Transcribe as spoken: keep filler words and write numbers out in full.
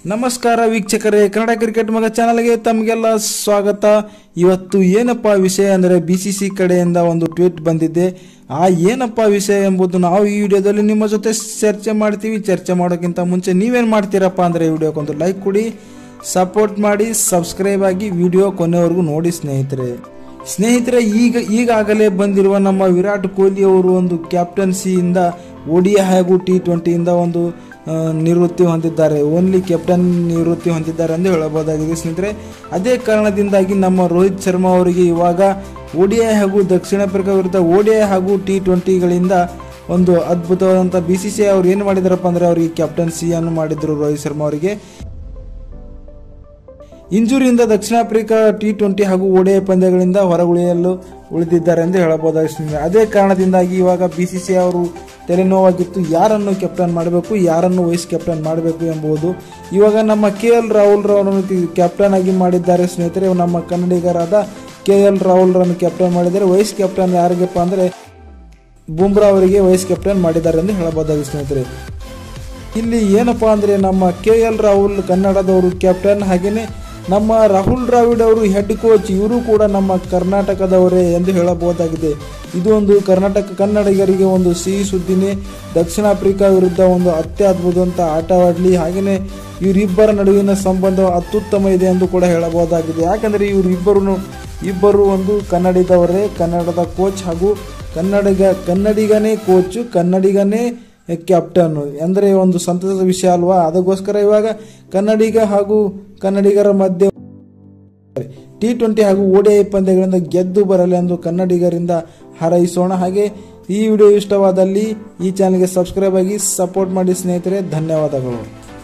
ನಮಸ್ಕಾರ ವೀಕ್ಷಕರೇ, ಕನ್ನಡ ಕ್ರಿಕೆಟ್ ಮಗ ಚಾನಲ್ಗೆ ತಮಗೆಲ್ಲ ಸ್ವಾಗತ. ಇವತ್ತು ಏನಪ್ಪಾ ವಿಷಯ ಅಂದರೆ ಬಿಸಿಸಿ ಕಡೆಯಿಂದ ಒಂದು ಟ್ವೀಟ್ ಬಂದಿದೆ. ಆ ಏನಪ್ಪಾ ವಿಷಯ ಎಂಬುದು ನಾವು ಈ ವಿಡಿಯೋದಲ್ಲಿ ನಿಮ್ಮ ಜೊತೆ ಚರ್ಚೆ ಮಾಡ್ತೀವಿ. ಚರ್ಚೆ ಮಾಡೋಕ್ಕಿಂತ ಮುಂಚೆ ನೀವೇನು ಮಾಡ್ತೀರಪ್ಪ ಅಂದರೆ ವಿಡಿಯೋಕ್ಕೊಂದು ಲೈಕ್ ಕೊಡಿ, ಸಪೋರ್ಟ್ ಮಾಡಿ, ಸಬ್ಸ್ಕ್ರೈಬ್ ಆಗಿ ವಿಡಿಯೋ ಕೊನೆವರೆಗೂ ನೋಡಿ ಸ್ನೇಹಿತರೆ. ಸ್ನೇಹಿತರೆ ಈಗ ಈಗಾಗಲೇ ಬಂದಿರುವ ನಮ್ಮ ವಿರಾಟ್ ಕೊಹ್ಲಿ ಅವರು ಒಂದು ಕ್ಯಾಪ್ಟನ್ಸಿಯಿಂದ ಓಡಿಐ ಹಾಗೂ ಟಿ ಟ್ವೆಂಟಿಯಿಂದ ಒಂದು ನಿವೃತ್ತಿ ಹೊಂದಿದ್ದಾರೆ. ಓನ್ಲಿ ಕ್ಯಾಪ್ಟನ್ ನಿವೃತ್ತಿ ಹೊಂದಿದ್ದಾರೆ ಎಂದು ಹೇಳಬಹುದಾಗಿದೆ ಸ್ನೇಹಿತರೆ. ಅದೇ ಕಾರಣದಿಂದಾಗಿ ನಮ್ಮ ರೋಹಿತ್ ಶರ್ಮಾ ಅವರಿಗೆ ಇವಾಗ ಓಡಿಐ ಹಾಗೂ ದಕ್ಷಿಣ ಆಫ್ರಿಕಾ ವಿರುದ್ಧ ಓಡಿಐ ಹಾಗೂ ಟಿ ಟ್ವೆಂಟಿಗಳಿಂದ ಒಂದು ಅದ್ಭುತವಾದಂಥ ಬಿ ಸಿ ಸಿ ಐ ಅವರು ಏನು ಮಾಡಿದಾರಪ್ಪ ಅಂದರೆ ಅವರಿಗೆ ಕ್ಯಾಪ್ಟನ್ಸಿಯನ್ನು ಮಾಡಿದ್ರು ರೋಹಿತ್ ಶರ್ಮಾ ಅವರಿಗೆ. ಇಂಜುರಿಯಿಂದ ದಕ್ಷಿಣ ಆಫ್ರಿಕಾ ಟಿ ಟ್ವೆಂಟಿ ಹಾಗೂ ಓಡಿಐ ಪಂದ್ಯಗಳಿಂದ ಹೊರಗುಳಿಯಲು ಉಳಿದಿದ್ದಾರೆ ಎಂದು ಹೇಳಬಹುದಾಗಿದೆ. ಅದೇ ಕಾರಣದಿಂದಾಗಿ ಇವಾಗ ಬಿ ಸಿ ಸಿ ಐ ಅವರು ತಲೆನೋವಾಗಿತ್ತು, ಯಾರನ್ನು ಕ್ಯಾಪ್ಟನ್ ಮಾಡಬೇಕು, ಯಾರನ್ನು ವೈಸ್ ಕ್ಯಾಪ್ಟನ್ ಮಾಡಬೇಕು ಎಂಬುದು. ಇವಾಗ ನಮ್ಮ ಕೆ ಎಲ್ ರಾಹುಲ್ ರವರನ್ನು ಕ್ಯಾಪ್ಟನ್ ಆಗಿ ಮಾಡಿದ್ದಾರೆ ಸ್ನೇಹಿತರೆ. ನಮ್ಮ ಕನ್ನಡಿಗರಾದ ಕೆ ಎಲ್ ರಾಹುಲ್ ರನ್ನು ಕ್ಯಾಪ್ಟನ್ ಮಾಡಿದ್ದಾರೆ. ವೈಸ್ ಕ್ಯಾಪ್ಟನ್ ಯಾರಿಗಪ್ಪ ಅಂದರೆ ಬುಮ್ರಾ ಅವರಿಗೆ ವೈಸ್ ಕ್ಯಾಪ್ಟನ್ ಮಾಡಿದ್ದಾರೆ ಎಂದು ಹೇಳಬಹುದಾಗಿದೆ ಸ್ನೇಹಿತರೆ. ಇಲ್ಲಿ ಏನಪ್ಪಾ ಅಂದರೆ ನಮ್ಮ ಕೆ ಎಲ್ ರಾಹುಲ್ ಕನ್ನಡದವರು ಕ್ಯಾಪ್ಟನ್, ಹಾಗೆಯೇ ನಮ್ಮ ರಾಹುಲ್ ದ್ರಾವಿಡ್ ಅವರು ಹೆಡ್ ಕೋಚ್, ಇವರು ಕೂಡ ನಮ್ಮ ಕರ್ನಾಟಕದವರೇ ಎಂದು ಹೇಳಬಹುದಾಗಿದೆ. ಇದು ಒಂದು ಕರ್ನಾಟಕ ಕನ್ನಡಿಗರಿಗೆ ಒಂದು ಸಿಹಿ ಸುದ್ದಿನೇ. ದಕ್ಷಿಣ ಆಫ್ರಿಕಾ ವಿರುದ್ಧ ಒಂದು ಅತ್ಯದ್ಭುತವಂತ ಆಟವಾಡಲಿ, ಹಾಗೆಯೇ ಇವರಿಬ್ಬರ ನಡುವಿನ ಸಂಬಂಧ ಅತ್ಯುತ್ತಮ ಇದೆ ಎಂದು ಕೂಡ ಹೇಳಬಹುದಾಗಿದೆ. ಯಾಕಂದರೆ ಇವರಿಬ್ಬರು ಇಬ್ಬರು ಒಂದು ಕನ್ನಡಿಗವರೇ, ಕನ್ನಡದ ಕೋಚ್ ಹಾಗೂ ಕನ್ನಡಿಗ ಕನ್ನಡಿಗನೇ ಕೋಚ್, ಕನ್ನಡಿಗನೇ ಕ್ಯಾಪ್ಟನ್ ಅಂದರೆ ಒಂದು ಸಂತಸದ ವಿಷಯ ಅಲ್ವಾ. ಅದಕ್ಕೋಸ್ಕರ ಇವಾಗ ಕನ್ನಡಿಗ ಹಾಗೂ ಕನ್ನಡಿಗರ ಮಧ್ಯೆ ಟಿ ಟ್ವೆಂಟಿ ಹಾಗೂ ಓಡಿಐ ಪಂದ್ಯಗಳಿಂದ ಗೆದ್ದು ಬರಲಿ ಎಂದು ಕನ್ನಡಿಗರಿಂದ ಹಾರೈಸೋಣ. ಹಾಗೆ ಈ ವಿಡಿಯೋ ಇಷ್ಟವಾದಲ್ಲಿ ಈ ಚಾನಲ್ಗೆ ಸಬ್ಸ್ಕ್ರೈಬ್ ಆಗಿ ಸಪೋರ್ಟ್ ಮಾಡಿ ಸ್ನೇಹಿತರೆ. ಧನ್ಯವಾದಗಳು.